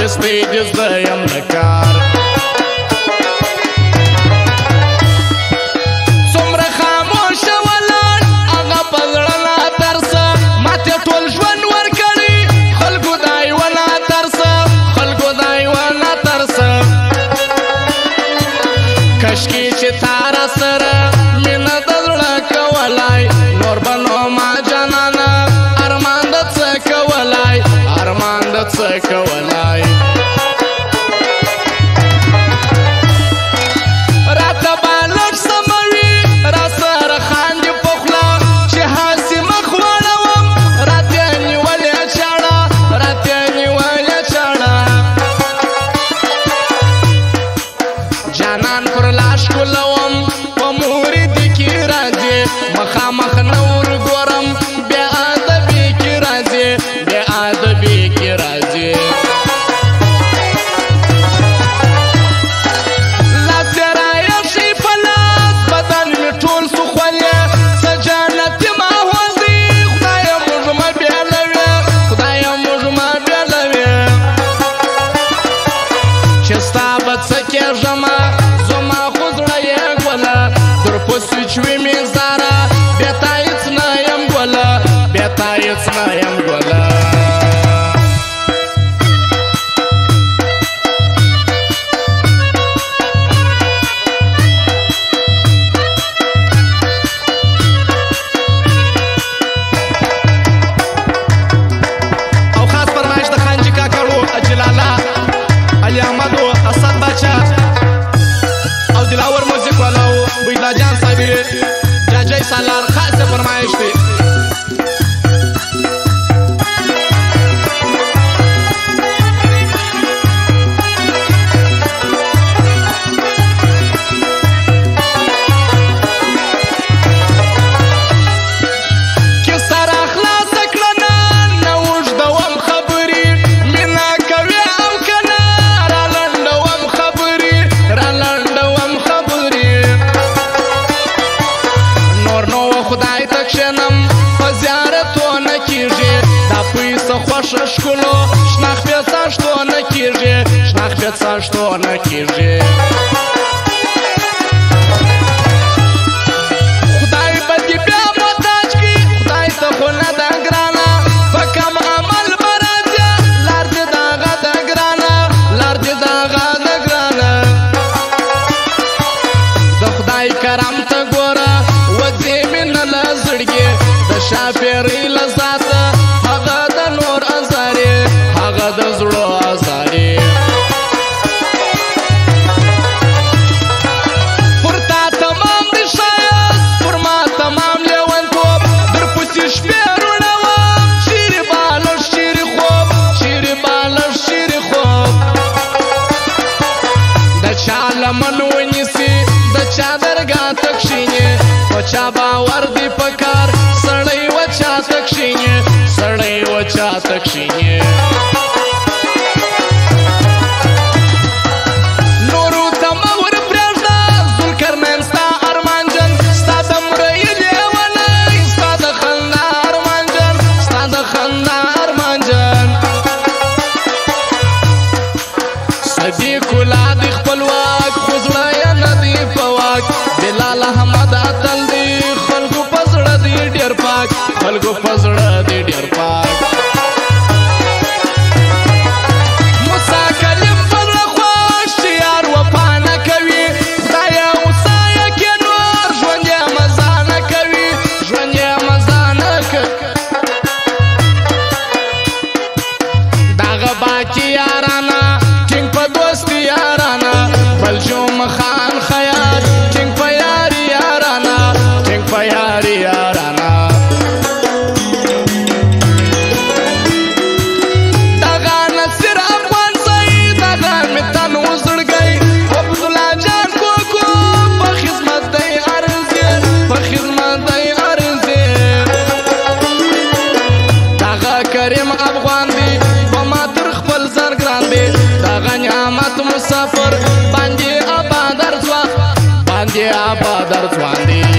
دستی دزده یم نکار څومره خاموشه ولاړ هغه په زړه نه ترسه ماته ټول ژوند ورکړي خلکو دا یوه نه ترسه خلکو دا یوه نه ترسه کشکې چې تا را سره مینه د زړه کولای نور به نو ما جانانه ارمان د څه کولای ارمان د څه کولای راته بالښت سموي را سره خاندي په خوله چې هسې مخ واړوم راته نیولې چاړه راته نیولې چاړه جانان پر لاش کولوم په مورید کې راځي مخامخ نه ورګورم بې ادبي کې راځي بې ادبي کې راځي لاس یې رایشي په لاس بدن مې ټول سوخولې څه جنتي ماحول دی خدایه موږ مه بېلوې خدایه موږ مه بېلوې چې ستا به څه کېږمه زما خو زړه یې ګوله درپسې چې وي مې زاره بې تا هېڅ نه یم ګوله بې تا هېڅ نه یم ګوله او خاص فرمایش د خانجي کاکړو اجلاله علي احمدو اسد باچا او دلاور موزیک والاو بیدلا جان صاحبی جاجی سالار خاص فرمایش دی شکلو شناخ پیسا شتو نکیږي شناخ پیسا شتو نکیږي خدای به دې بیا محتاج کړي خدای ته خو نه ده ګرانه په کم عمل به راځي لار دې د هغه ده ګرانه لار دې د هغه ده ګرانه د خدای کرم ته ګوره وځې مې نه له زړګي د شاپېرۍ له ذاته هغه د نور ازارې هغه د زړه ازارې پر تا تمام د ښایست پر ما تمام لیونتوب درپسې شپې روڼوم چیرې بالښت چیرې خوب چیرې بالښت چیرې خوب د چا لمن ونیسي د چا درګاه ته کښېني په چا باور دی په کار سړی و چا ته کښېني سړی و چا ته کښېني نورو ته مه ورپرېږده ذوالقرنین ستا ارمانجن ستا د مړی لیونی ستا د خندا ارمانجن ستا د خندا ارمانجن صدیق الله دی خپلواک خو زړه یې نه دی په واک بلال احمد اتل دی خلکو په زړه دی ډېر پاک خلکو په زړه دی ډېر پاک موسی کلیم په زړه خوښ چې یار وفا نه کوي خدایه اوسایه کې نور ژوند یې مزه نه کوي ژوند یې مزه نه کوي دغه باقي یارانه ټینګ په دوستي یارانه بلجوم خان خیاط ټینګ په یاري یارانه ټینګ په یاري یارانه دغه نصیر افغان سعید دغه مې تن وزړګی عبدالله جان کوکو په خدمت دی عرضې په خدمت دی عرضې دغه کریم افغان دی په ما تر خپل زر ګران دی دغه نعمت مسافر باندې آباد ارځوان دی